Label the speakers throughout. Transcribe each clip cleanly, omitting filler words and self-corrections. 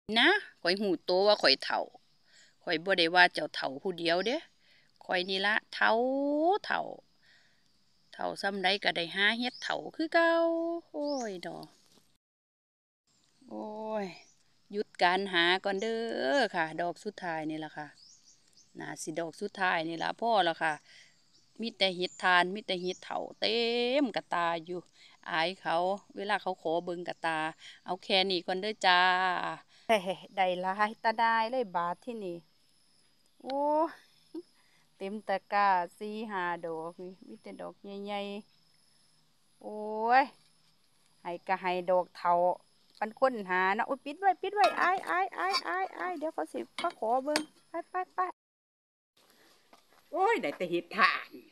Speaker 1: นะข่อยหูโตว่าข่อยเฒ่าข่อยบ่ได้ว่าเจ้าเฒ่าผู้เดียวเด้ข่อยนี่ละเฒ่าเฒ่าเฒ่าส่ำใดก็ได้หาเฮ็ดเฒ่าคือเก่าโอ้ยดอกโอ้ยหยุดการหาก่อนเด้อค่ะดอกสุดท้ายนี่ล่ะค่ะน่าสิดอกสุดท้ายนี่ล่ะพอแล้วค่ะมีแต่เห็ดทานมีแต่เห็ดเฒ่าเต็มกะตาอยู่อายเขาเวลาเขาขอเบิ่งกะตาเอาแค่นี้ก่อนเด้อจ้าได้หลายตาได้เลยบาทที่นี่โอ้เต็มตะกร้า4-5ดอกนี่มีแต่ดอกใหญ่ๆโอ้ยให้ก็ให้ดอกเฒ่าปันคนหาเนาะอุ๊ยปิดไว้อายเดี๋ยวเขาสิมาขอเบิ่งไป
Speaker 2: โอ้ยได้แต่เห็ดถ่าน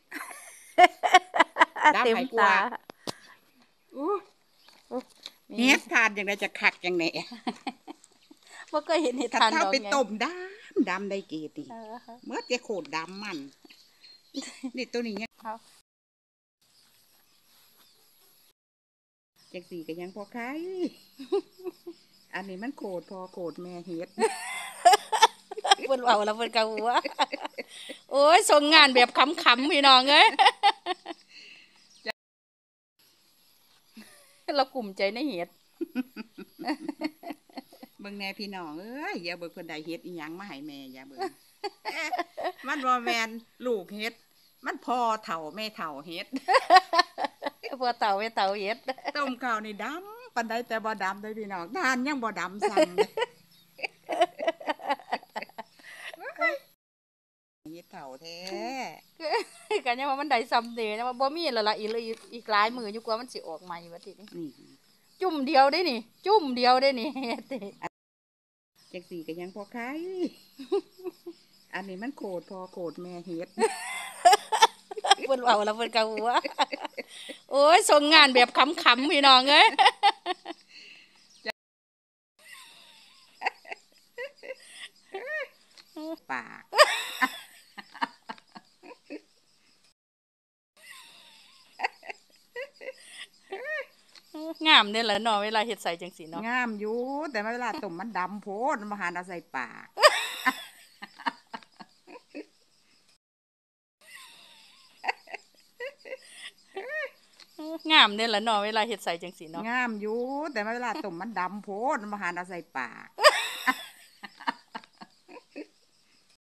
Speaker 2: ดำ
Speaker 1: เต็ม
Speaker 2: ให้ก
Speaker 1: ตา
Speaker 2: ว่าอู้เห็ดถ่านอย่างไรจะคักอย่างไหน
Speaker 1: บ่เคยเห็นเห็ด
Speaker 2: ถ้า
Speaker 1: ทาน
Speaker 2: เท่า
Speaker 1: ดอก
Speaker 2: ไป
Speaker 1: ไง
Speaker 2: ต้มดำได้กี่ตี
Speaker 1: เออ
Speaker 2: เมื่อจะโคตรดำมัน นี่ตัวนี้เนี่ย
Speaker 1: เอา
Speaker 2: จังสีก็ยังพอขายอันนี้มันโคตรพอโคตรแม่เห็ด
Speaker 1: เพิ่นเว้าแล้วเพิ่นก็หัวโอ้ยส่งงานแบบขำๆพี่น้องเอ้ยเรากลุ่มใจในเห็ด
Speaker 2: เบิ่งแน่พี่น้องเอ้ยอย่าเบิ่งคนใดเฮ็ดอีหยังมาให้แม่อย่าเบิ่ง มันบ่แม่นลูกเฮ็ดมันพ่อเฒ่าแม่เฒ่าเฮ็ด
Speaker 1: พอเต่าไปเต่าเห็ด
Speaker 2: ต้มข้าวนี่ดำปานใดแต่บ่ดำเลยพี่น้องทานยังบ่ดำซ้ำเลยเฮ็ดเฒ่าแท้
Speaker 1: ก็ยังว่ามันได้ซ้ำเด้ยังว่าบ่มีแล้วล่ะอีกหลายมื้ออยู่กว่ามันสิออกใหม่บัดนี้
Speaker 2: นี่
Speaker 1: จุ่มเดียวได้นี่ จุ่มเดียวได้นี่
Speaker 2: จังสีก็ยังพอขายอันนี้มันโคตรพอโคตรแม่เฮ็ด
Speaker 1: เพิ่นเว้าแล้วเพิ่นก็หัวโอ้ยส่งงานแบบขำๆพี่น้องเอ้ย
Speaker 2: ปาก
Speaker 1: งามเด้อล่ะเนาะเวลาเฮ็ดใส่จังซี่เนาะ
Speaker 2: งามอยู่แต่เวลาต้มมันดำโพดมันบ่หาเอาใส่ปาก
Speaker 1: งามเด้อล่ะเนาะเวลาเฮ็ดใส่จังซี่เนาะ
Speaker 2: งามอยู่แต่เวลาต้มมันดำโพดมันบ่หาเอาใส่ปาก